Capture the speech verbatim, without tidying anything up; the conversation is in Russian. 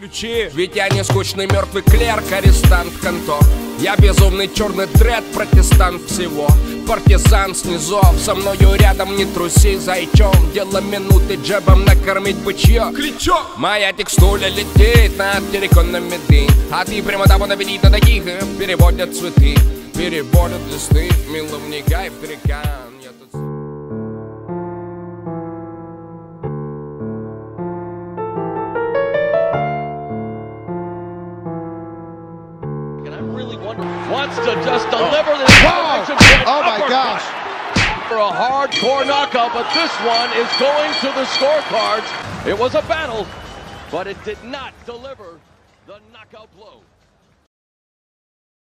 Ключи. Ведь я не скучный мертвый клерк, арестант контор. Я безумный черный дред, протестант всего. Партизан снизов, со мною рядом не труси, зайчом. Дело минуты джебом накормить бычье. Кличо! Моя текстуля летит над терриконным меды, а ты прямо там наведит на таких переводят цветы, переводят листы. Мило вникай в трекан. Я тут... Wants to just deliver this wow. Oh my gosh. For a hardcore knockout, but this one is going to the scorecards. It was a battle, but it did not deliver the knockout blow.